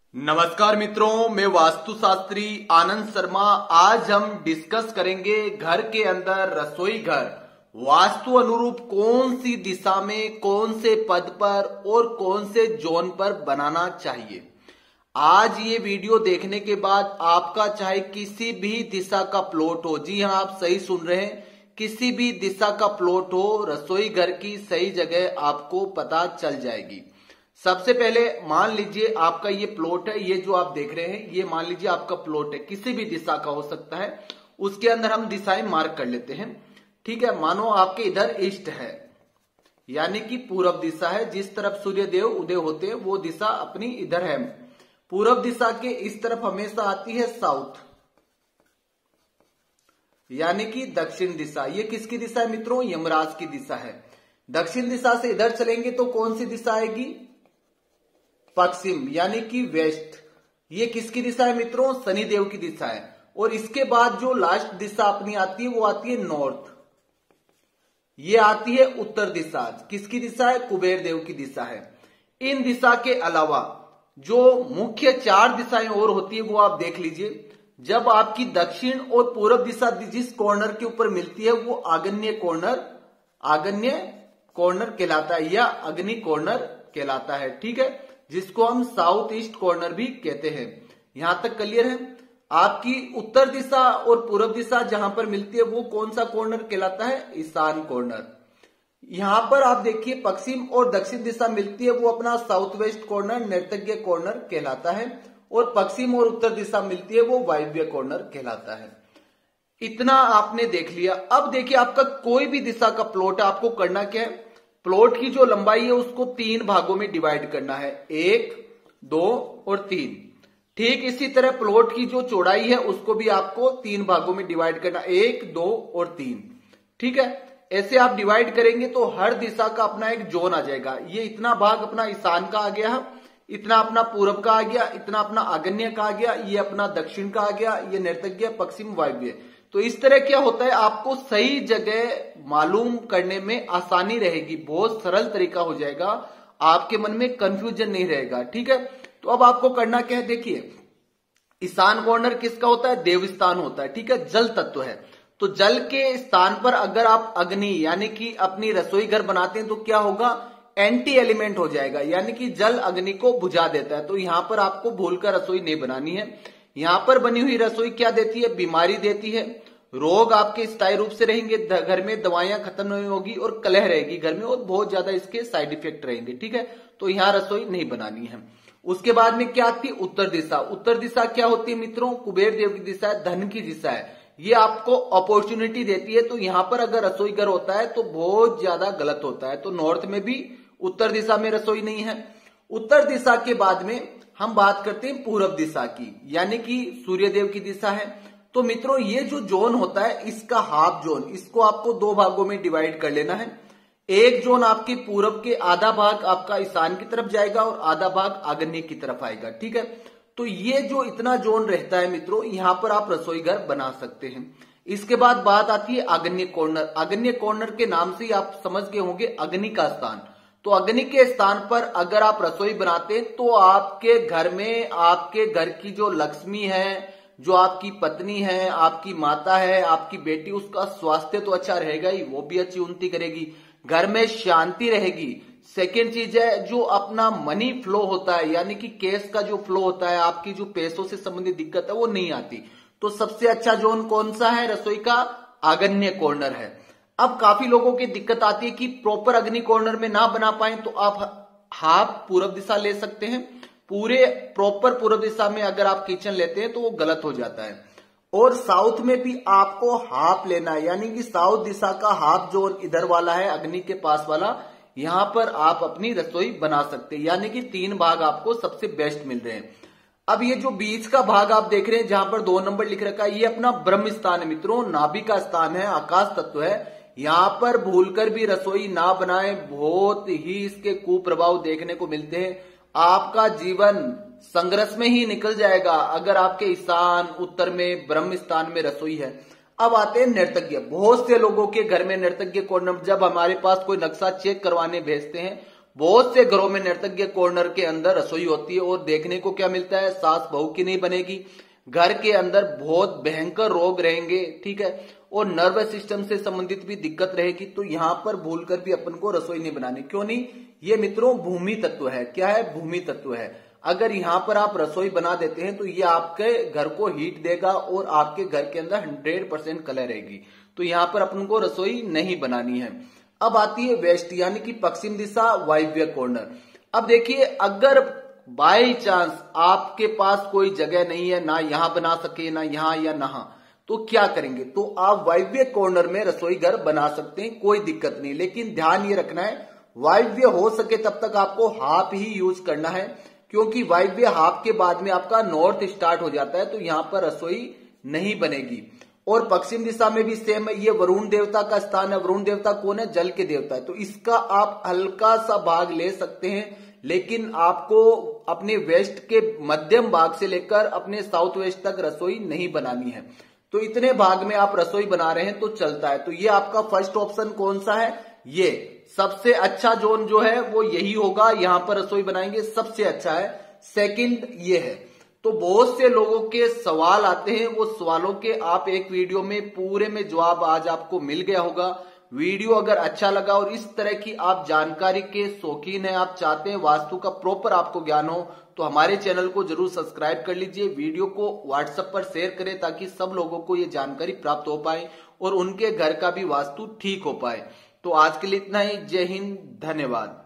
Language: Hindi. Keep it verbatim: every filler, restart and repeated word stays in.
नमस्कार मित्रों, मैं वास्तुशास्त्री आनंद शर्मा। आज हम डिस्कस करेंगे घर के अंदर रसोई घर वास्तु अनुरूप कौन सी दिशा में, कौन से पद पर और कौन से जोन पर बनाना चाहिए। आज ये वीडियो देखने के बाद आपका चाहे किसी भी दिशा का प्लॉट हो, जी हाँ आप सही सुन रहे हैं, किसी भी दिशा का प्लॉट हो, रसोई घर की सही जगह आपको पता चल जाएगी। सबसे पहले मान लीजिए आपका ये प्लॉट है, ये जो आप देख रहे हैं ये मान लीजिए आपका प्लॉट है, किसी भी दिशा का हो सकता है। उसके अंदर हम दिशाएं मार्क कर लेते हैं। ठीक है, मानो आपके इधर ईस्ट है यानी कि पूर्व दिशा है, जिस तरफ सूर्य देव उदय होते हैं वो दिशा अपनी इधर है। पूर्व दिशा के इस तरफ हमेशा आती है साउथ यानी कि दक्षिण दिशा। ये किसकी दिशा है मित्रों? यमराज की दिशा है। दक्षिण दिशा से इधर चलेंगे तो कौन सी दिशा आएगी? पश्चिम यानी कि वेस्ट। ये किसकी दिशा है मित्रों? शनिदेव की दिशा है। और इसके बाद जो लास्ट दिशा अपनी आती है वो आती है नॉर्थ। ये आती है उत्तर दिशा। किसकी दिशा है? कुबेर देव की दिशा है। इन दिशा के अलावा जो मुख्य चार दिशाएं और होती है वो आप देख लीजिए। जब आपकी दक्षिण और पूर्व दिशा जिस कॉर्नर के ऊपर मिलती है वो आग्नेय कॉर्नर आग्नेय कॉर्नर कहलाता है या अग्नि कॉर्नर कहलाता है। ठीक है, जिसको हम साउथ ईस्ट कॉर्नर भी कहते हैं। यहां तक क्लियर है? आपकी उत्तर दिशा और पूर्व दिशा जहां पर मिलती है वो कौन सा कॉर्नर कहलाता है? ईशान कॉर्नर। यहां पर आप देखिए पश्चिम और दक्षिण दिशा मिलती है वो अपना साउथ वेस्ट कॉर्नर नैर्तज्ञ कॉर्नर कहलाता है। और पश्चिम और उत्तर दिशा मिलती है वो वायव्य कॉर्नर कहलाता है। इतना आपने देख लिया। अब देखिए आपका कोई भी दिशा का प्लॉट आपको करना क्या है? प्लॉट की जो लंबाई है उसको तीन भागों में डिवाइड करना है, एक, दो और तीन। ठीक इसी तरह प्लॉट की जो चौड़ाई है उसको भी आपको तीन भागों में डिवाइड करना, एक, दो और तीन। ठीक है, ऐसे आप डिवाइड करेंगे तो हर दिशा का अपना एक जोन आ जाएगा। ये इतना भाग अपना ईशान का आ गया, इतना अपना पूर्व का आ गया, इतना अपना आग्नेय का आ गया, ये अपना दक्षिण का आ गया, ये नैर्तज्ञ, पश्चिम, वायव्य। तो इस तरह क्या होता है, आपको सही जगह मालूम करने में आसानी रहेगी, बहुत सरल तरीका हो जाएगा, आपके मन में कंफ्यूजन नहीं रहेगा। ठीक है, तो अब आपको करना क्या है? देखिए ईशान कॉर्नर किसका होता है? देवस्थान होता है। ठीक है, जल तत्व है। तो जल के स्थान पर अगर आप अग्नि यानी कि अपनी रसोई घर बनाते हैं तो क्या होगा? एंटी एलिमेंट हो जाएगा, यानी कि जल अग्नि को बुझा देता है। तो यहां पर आपको भूलकर रसोई नहीं बनानी है। यहां पर बनी हुई रसोई क्या देती है? बीमारी देती है, रोग आपके स्थायी रूप से रहेंगे घर में, दवाइयां खत्म नहीं होगी और कलह रहेगी घर में और बहुत ज्यादा इसके साइड इफेक्ट रहेंगे। ठीक है, तो यहां रसोई नहीं बनानी है। उसके बाद में क्या आती है? उत्तर दिशा। उत्तर दिशा क्या होती है मित्रों? कुबेर देव की दिशा है, धन की दिशा है। ये आपको अपॉर्चुनिटी देती है। तो यहां पर अगर रसोई घर होता है तो बहुत ज्यादा गलत होता है। तो नॉर्थ में भी उत्तर दिशा में रसोई नहीं है। उत्तर दिशा के बाद में हम बात करते हैं पूर्व दिशा की, यानी कि सूर्यदेव की दिशा है। तो मित्रों ये जो जोन होता है इसका हाफ जोन, इसको आपको दो भागों में डिवाइड कर लेना है। एक जोन आपके पूर्व के आधा भाग आपका ईशान की तरफ जाएगा और आधा भाग आग्नेय की तरफ आएगा। ठीक है, तो ये जो इतना जोन रहता है मित्रों, यहां पर आप रसोई घर बना सकते हैं। इसके बाद बात आती है आग्नेय कॉर्नर। आग्नेय कॉर्नर के नाम से आप समझ गए होंगे अग्नि का स्थान। तो अग्नि के स्थान पर अगर आप रसोई बनाते हैं तो आपके घर में, आपके घर की जो लक्ष्मी है, जो आपकी पत्नी है, आपकी माता है, आपकी बेटी, उसका स्वास्थ्य तो अच्छा रहेगा ही, वो भी अच्छी उन्नति करेगी, घर में शांति रहेगी। सेकेंड चीज है जो अपना मनी फ्लो होता है, यानी कि कैश का जो फ्लो होता है, आपकी जो पैसों से संबंधित दिक्कत है वो नहीं आती। तो सबसे अच्छा जोन कौन सा है रसोई का? आग्नेय कॉर्नर है। अब काफी लोगों की दिक्कत आती है कि प्रॉपर अग्नि कॉर्नर में ना बना पाए तो आप हाफ पूर्व दिशा ले सकते हैं। पूरे प्रॉपर पूर्व दिशा में अगर आप किचन लेते हैं तो वो गलत हो जाता है। और साउथ में भी आपको हाफ लेना है, यानी कि साउथ दिशा का हाफ जोन इधर वाला है, अग्नि के पास वाला, यहां पर आप अपनी रसोई बना सकते हैं। यानी कि तीन भाग आपको सबसे बेस्ट मिल रहे हैं। अब ये जो बीच का भाग आप देख रहे हैं जहां पर दो नंबर लिख रखा है, ये अपना ब्रह्म स्थान है मित्रों, नाभि का स्थान है, आकाश तत्व है। यहां पर भूलकर भी रसोई ना बनाए, बहुत ही इसके कुप्रभाव देखने को मिलते हैं। आपका जीवन संघर्ष में ही निकल जाएगा अगर आपके ईशान उत्तर में ब्रह्म स्थान में रसोई है। अब आते हैं नैर्तज्ञ। बहुत से लोगों के घर में नैर्तज्ञ कॉर्नर, जब हमारे पास कोई नक्शा चेक करवाने भेजते हैं, बहुत से घरों में नर्तज्ञ कॉर्नर के अंदर रसोई होती है और देखने को क्या मिलता है, सास बहू की नहीं बनेगी, घर के अंदर बहुत भयंकर रोग रहेंगे, ठीक है, और नर्वस सिस्टम से संबंधित भी दिक्कत रहेगी। तो यहां पर भूलकर भी अपन को रसोई नहीं बनानी। क्यों नहीं? ये मित्रों भूमि तत्व है। क्या है? भूमि तत्व है। अगर यहां पर आप रसोई बना देते हैं तो ये आपके घर को हीट देगा और आपके घर के अंदर हंड्रेड परसेंट कलर रहेगी। तो यहां पर अपन को रसोई नहीं बनानी है। अब आती है वेस्ट यानी कि पश्चिम दिशा, वायव्य कॉर्नर। अब देखिए, अगर बाई चांस आपके पास कोई जगह नहीं है, ना यहां बना सके, ना यहां या नहा, तो क्या करेंगे? तो आप वायव्य कॉर्नर में रसोई घर बना सकते हैं, कोई दिक्कत नहीं। लेकिन ध्यान ये रखना है, वायव्य हो सके तब तक आपको हाफ ही यूज करना है, क्योंकि वायव्य हाफ के बाद में आपका नॉर्थ स्टार्ट हो जाता है, तो यहां पर रसोई नहीं बनेगी। और पश्चिम दिशा में भी सेम है, ये वरुण देवता का स्थान है। वरुण देवता कौन है? जल के देवता है। तो इसका आप हल्का सा भाग ले सकते हैं, लेकिन आपको अपने वेस्ट के मध्यम भाग से लेकर अपने साउथ वेस्ट तक रसोई नहीं बनानी है। तो इतने भाग में आप रसोई बना रहे हैं तो चलता है। तो ये आपका फर्स्ट ऑप्शन कौन सा है? ये सबसे अच्छा जोन जो है वो यही होगा, यहां पर रसोई बनाएंगे, सबसे अच्छा है। सेकंड ये है। तो बहुत से लोगों के सवाल आते हैं, वो सवालों के आप एक वीडियो में पूरे में जवाब आज आपको मिल गया होगा। वीडियो अगर अच्छा लगा और इस तरह की आप जानकारी के शौकीन हैं, आप चाहते हैं वास्तु का प्रॉपर आपको ज्ञान हो, तो हमारे चैनल को जरूर सब्सक्राइब कर लीजिए। वीडियो को व्हाट्सएप पर शेयर करें ताकि सब लोगों को ये जानकारी प्राप्त हो पाए और उनके घर का भी वास्तु ठीक हो पाए। तो आज के लिए इतना ही। जय हिंद, धन्यवाद।